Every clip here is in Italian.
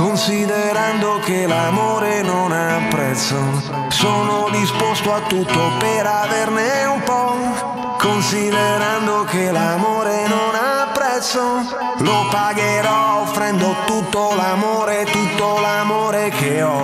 Considerando che l'amore non ha prezzo, sono disposto a tutto per averne un po'. Considerando che l'amore non ha prezzo, lo pagherò offrendo tutto l'amore che ho.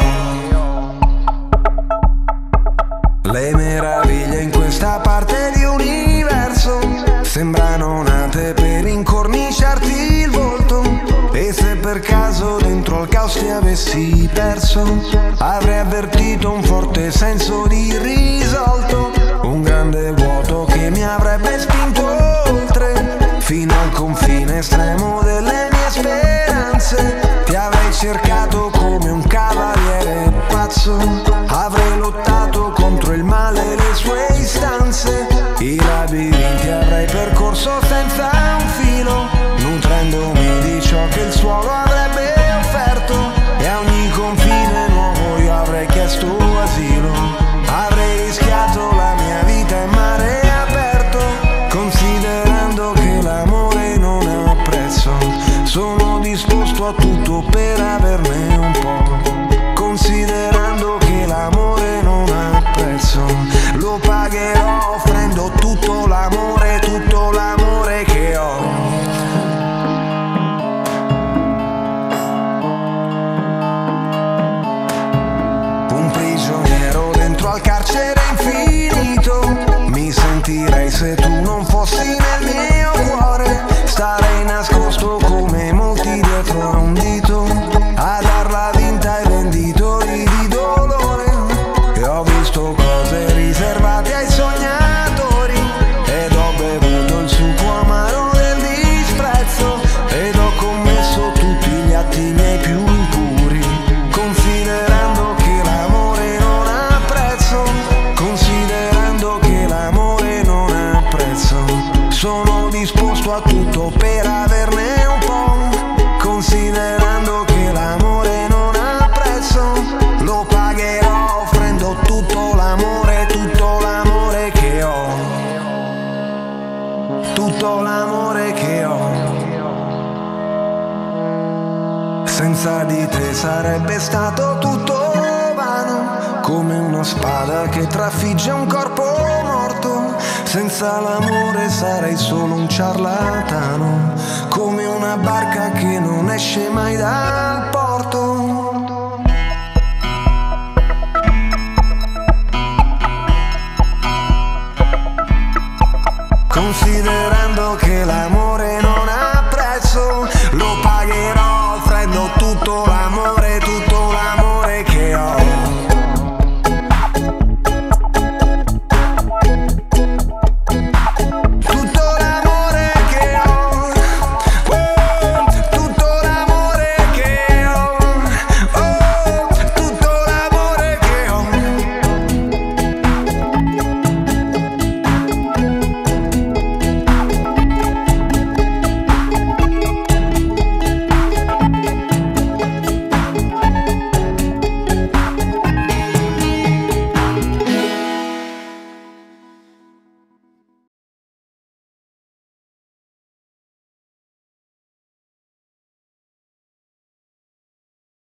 Le meraviglie in questa parte di universo sembrano nate per incorniciarti il volto. E se per caso dentro al caos ti avessi perso, avrei avvertito un forte senso di irrisolto, un grande vuoto che mi avrebbe spinto oltre, fino al confine estremo delle mie speranze. Ti avrei cercato come un cavaliere pazzo, avrei lottato contro il male e le sue istanze. I labirinti avrei percorso senza un filo, nutrendomi di ciò che il suolo avrebbe offerto, e a ogni confine nuovo io avrei chiesto asilo. Avrei rischiato la mia vita in mare aperto, considerando che l'amore non ha prezzo, sono disposto a tutto per averne un po'. Considerando che l'amore non ha prezzo, lo pagherò offrendo tutto l'amore che ho. Un prigioniero dentro al carcere infinito, mi sentirei se tu non fossi nel mio cuore. Starei nascosto come molti dietro a un dito, a darla vinta ai venditori di dolore. E ho visto cose riservate ai sognatori, ed ho bevuto il succo amaro del disprezzo, ed ho commesso tutti gli atti miei più impuri. Considerando che l'amore non ha prezzo, considerando che l'amore non ha prezzo, sono disposto a tutto per averne un po'. Considerando che l'amore non ha prezzo, lo pagherò offrendo tutto l'amore che ho. Tutto l'amore che ho. Senza di te sarebbe stato tutto vano, come una spada che trafigge un corpo morto. Senza l'amore sarei solo un ciarlatano, come una barca che non esce mai dal porto. Considerando che l'amore